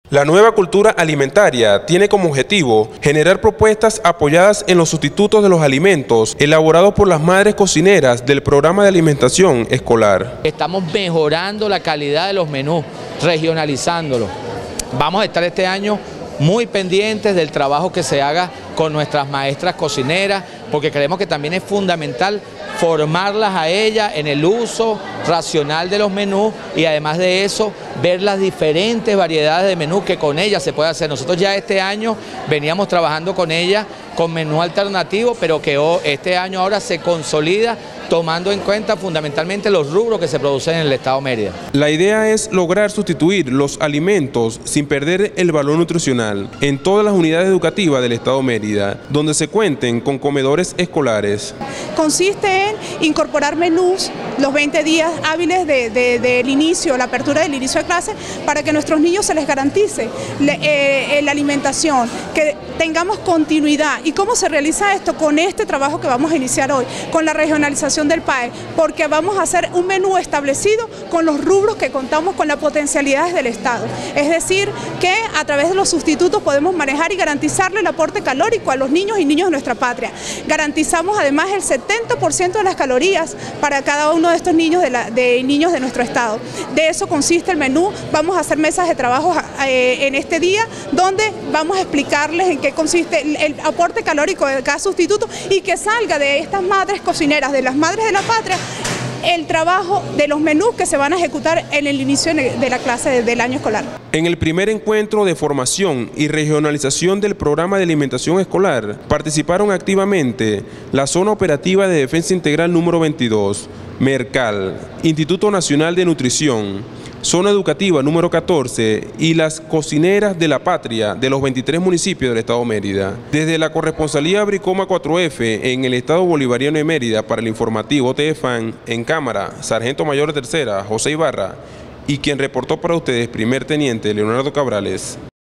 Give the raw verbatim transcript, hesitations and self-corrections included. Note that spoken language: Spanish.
La nueva cultura alimentaria tiene como objetivo generar propuestas apoyadas en los sustitutos de los alimentos elaborados por las madres cocineras del programa de alimentación escolar. Estamos mejorando la calidad de los menús, regionalizándolos. Vamos a estar este año muy pendientes del trabajo que se haga con nuestras maestras cocineras, porque creemos que también es fundamental formarlas a ellas en el uso racional de los menús y además de eso ver las diferentes variedades de menús que con ellas se puede hacer. Nosotros ya este año veníamos trabajando con ellas con menú alternativo, pero que este año ahora se consolida tomando en cuenta fundamentalmente los rubros que se producen en el estado Mérida. La idea es lograr sustituir los alimentos sin perder el valor nutricional en todas las unidades educativas del estado Mérida, donde se cuenten con comedores escolares. Consiste en incorporar menús los veinte días hábiles del de, de, de inicio, la apertura del inicio de clase, para que a nuestros niños se les garantice le, eh, la alimentación, que tengamos continuidad. ¿Y cómo se realiza esto? Con este trabajo que vamos a iniciar hoy, con la regionalización del P A E, porque vamos a hacer un menú establecido con los rubros que contamos con las potencialidades del Estado. Es decir, que a través de los sustitutos podemos manejar y garantizarle el aporte calórico a los niños y niños de nuestra patria. Garantizamos además el setenta por ciento de las calorías para cada uno de estos niños de, la, de niños de nuestro Estado. De eso consiste el menú. Vamos a hacer mesas de trabajo eh, en este día, donde vamos a explicarles en qué consiste el, el aporte calórico de cada sustituto y que salga de estas madres cocineras, de las madres de la patria, el trabajo de los menús que se van a ejecutar en el inicio de la clase del año escolar. En el primer encuentro de formación y regionalización del programa de alimentación escolar participaron activamente la Zona Operativa de Defensa Integral número veintidós, Mercal, Instituto Nacional de Nutrición, Zona Educativa número catorce y las cocineras de la patria de los veintitrés municipios del estado Mérida. Desde la corresponsalía Bricoma cuatro F en el estado bolivariano de Mérida para el informativo T F A N, en cámara, Sargento Mayor de Tercera, José Ibarra, y quien reportó para ustedes, Primer Teniente Leonardo Cabrales.